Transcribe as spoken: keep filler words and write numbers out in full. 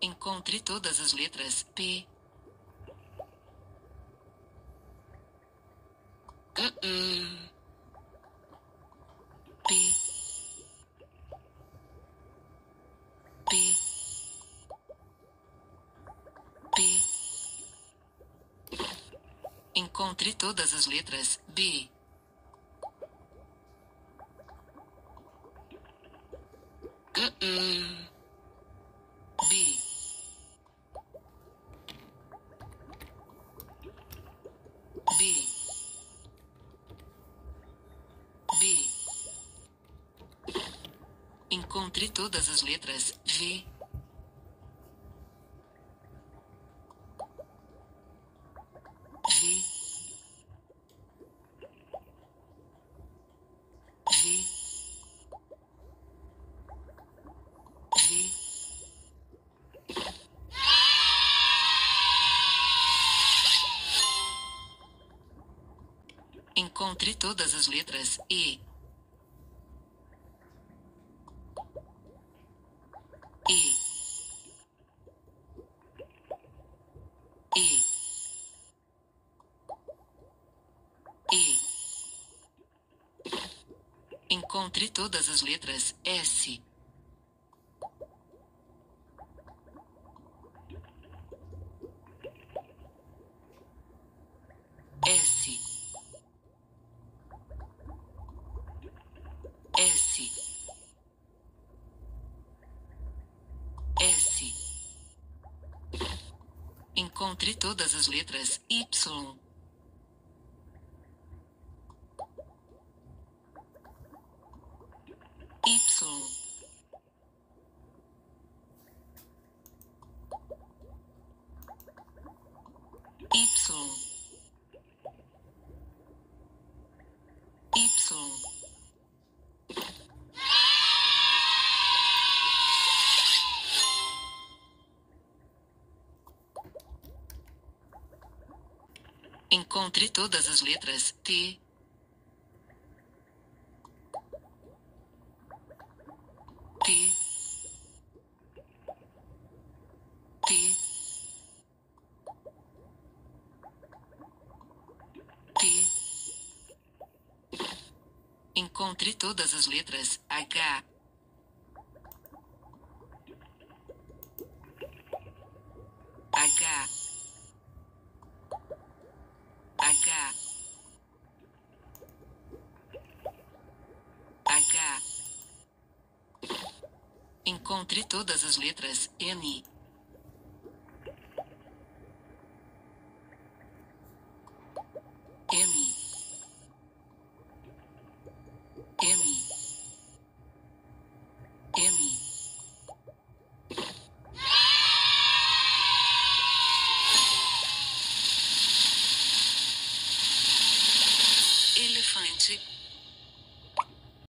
Encontre todas as letras P. Uh-uh. P. P. P. Encontre todas as letras B. Uh-uh. B. B. B. Encontre todas as letras V. V. V. V. Encontre todas as letras E. E. E. E. Encontre todas as letras S. S. S. S. Encontre todas as letras Y. Y. Y. Y. Encontre todas as letras T. T. T. T. Encontre todas as letras H. H. H. H. Encontre todas as letras N.